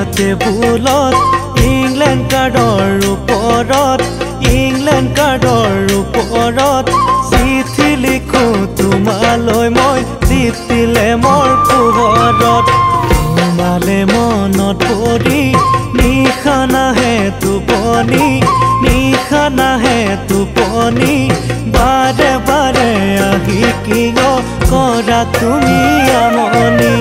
টেবুলত ইংলেণ্ড কাৰ্ডৰ ওপৰত ইংলেণ্ড কাৰ্ডৰ ওপৰত চিঠি লিখো তোমালৈ মই দীপ্তি লেমৰ পোহৰত তোমালে মনত পৰি নিশা নাহে টোপনি নিশা নাহে টোপনি বাৰে বাৰে আহি কিয় কৰা তুমি আমনি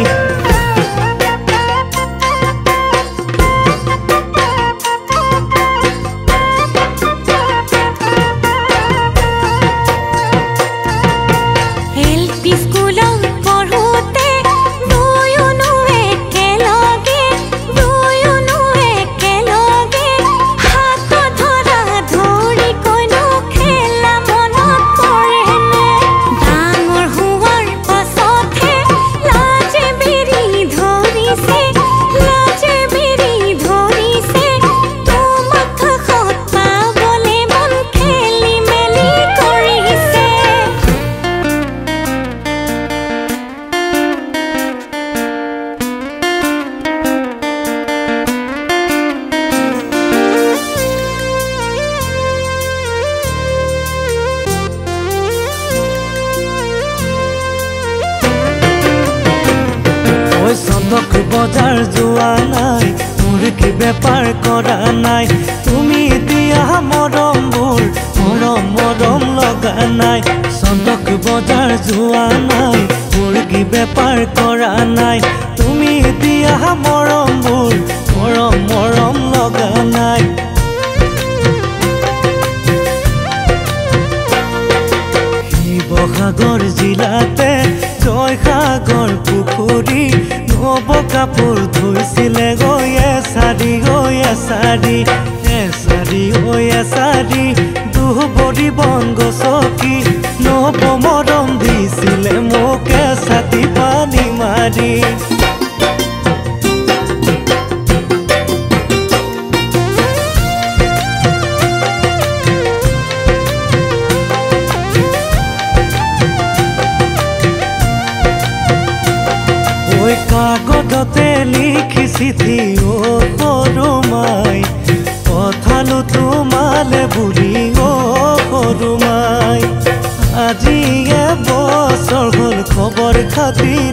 বজাৰ যোৱা নাই মুৰ্গী বেপাৰ কৰা নাই তুমি দিয়া মৰমবোৰ মৰম মৰম লগা নাই চন্দক বজাৰ যোৱা নাই মুৰ্গী বেপাৰ কৰা নাই তুমি দিয়া মৰমবোৰ মৰম মৰম লগা নাই শিৱসাগৰ জিলাতে জয়সাগৰ পুখুৰী নব কাপোৰ ধুইছিলে গয়ে সাৰি এছাৰি দুবৰি বন গছকি নব মৰম দিছিলে মোকে ছাতি পানী মাৰি কাগজতে লিখি চিঠি ও সৰু মাই পঠালো তোমালে বুলি ও সৰু মাই আজি এবছৰ হ'ল খবৰ খাতি